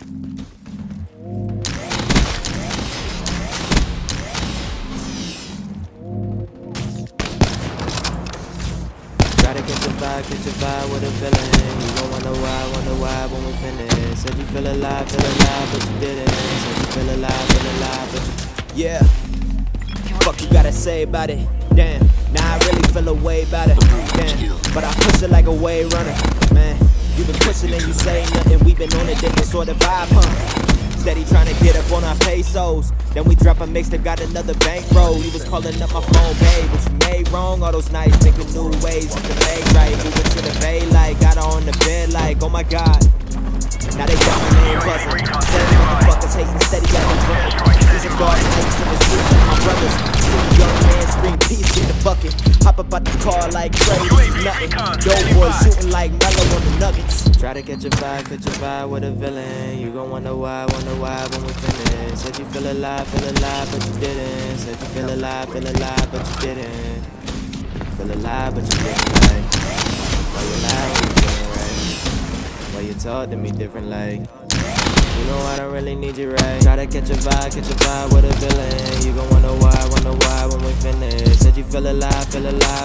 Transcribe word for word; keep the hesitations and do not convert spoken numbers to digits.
Gotta get the vibe, get the vibe with a villain. You gon' wonder why, wonder why when we finish. Said you feel alive, feel alive, but you didn't. Said you feel alive, feel alive, but you... Yeah. Fuck you gotta say about it. Damn, now I really feel a way about it. Damn, but I push it like a way runner. Man, you been pushing and you say nothing. We been on a different sort of vibe, huh? Steady trying to get up on our pesos. Then we drop a mixtape, got another bankroll. You was calling up my phone, babe, but you made wrong all those nights, thinking new ways you can make right. Moving to the bay like, got her on the bed like, oh my god. Now they got my name buzzing. Tell motherfuckers hating steady at the drum. These are bars and hate from the streets with my brothers. See the young man scream peace, get the bucket. Hop up out the car like crazy, nothing. Dope boy shooting like Mellow on the Nuggets. Try to catch a vibe, catch a vibe with a villain. You gon' wonder why, wonder why when we finish. Said you feel alive, feel alive, but you didn't. Said you feel alive, feel alive, but you didn't. Feel alive, but you didn't, like. Why you lie when you feeling right? Why you talk to me different, like. You know I don't really need you, right? Try to catch a vibe, catch a vibe with a villain. You gon' wonder why, wonder why when we finish. Said you feel alive, feel alive.